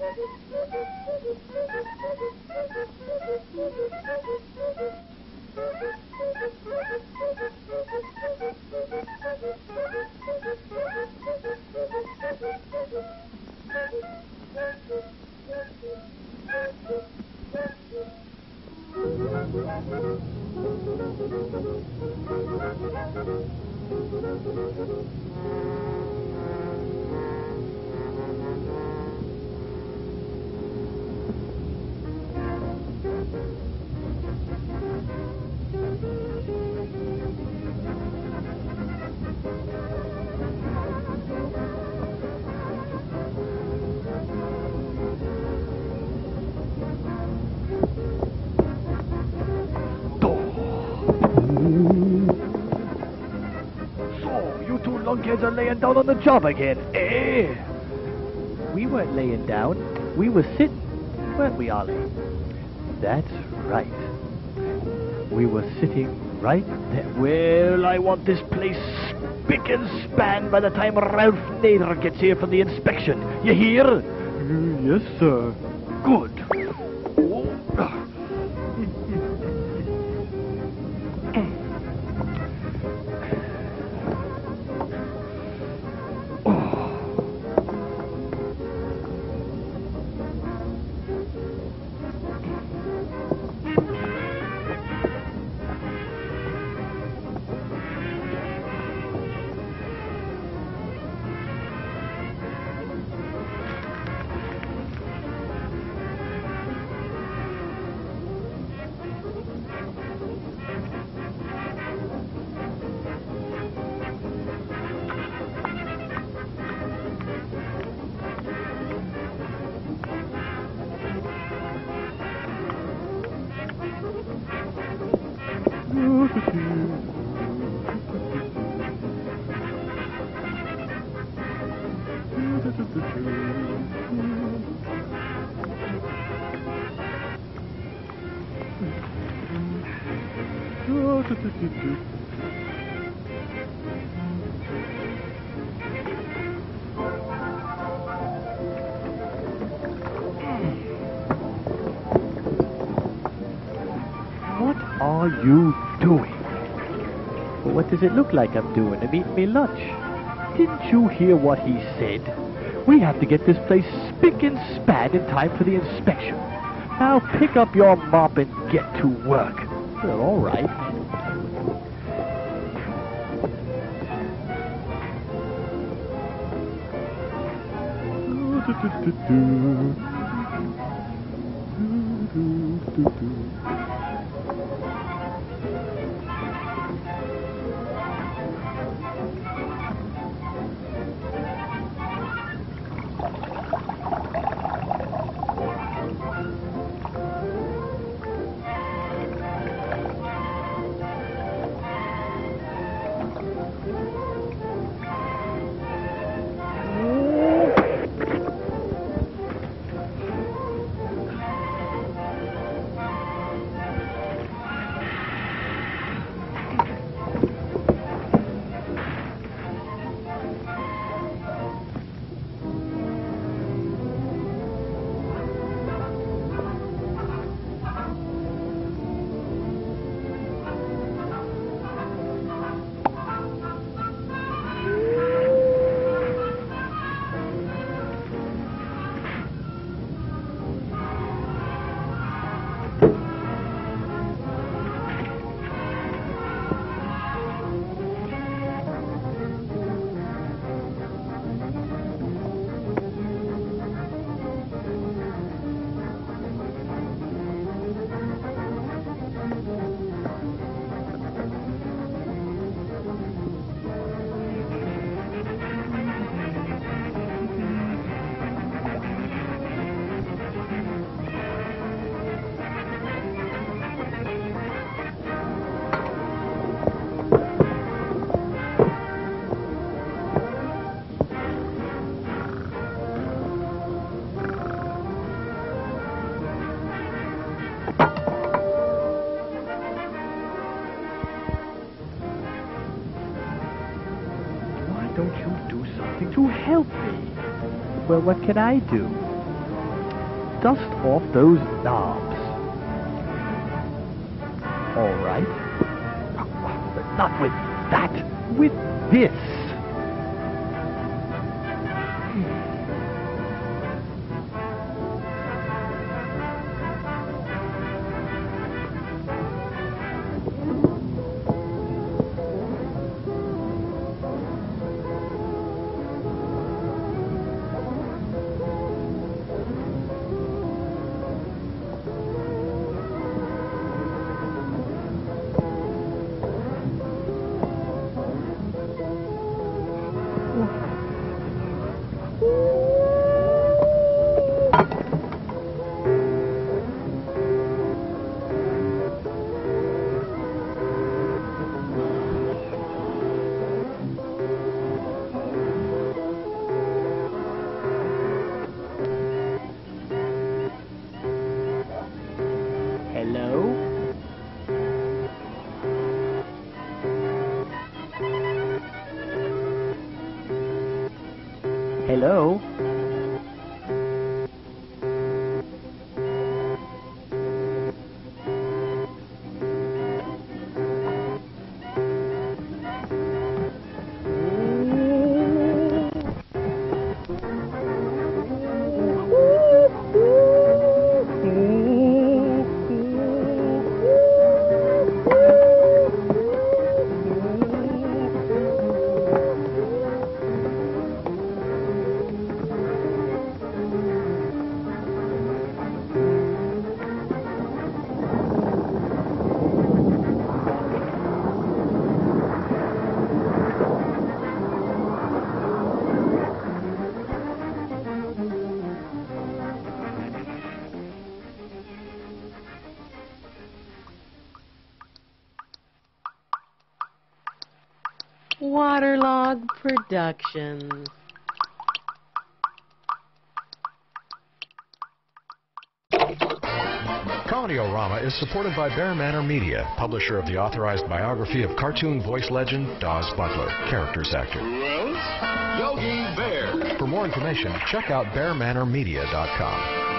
Lunkheads are laying down on the job again, eh? We weren't laying down. We were sitting, weren't we, Ollie? That's right. We were sitting right there. Well, I want this place spick and span by the time Ralph Nader gets here for the inspection. You hear? Yes, sir. Good. What are you doing? What does it look like I'm doing? I'm eating me lunch. Didn't you hear what he said? We have to get this place spick and span in time for the inspection. Now pick up your mop and get to work. Well, all right. Don't you do something to help me? Well, what can I do? dust off those knobs. All right. But not with that. With this. Hello? Waterlog Productions. COMEDY-O-RAMA is supported by Bear Manor Media, publisher of the authorized biography of cartoon voice legend Dawes Butler, characters actor. Who else? Yogi Bear. For more information, check out bearmanormedia.com.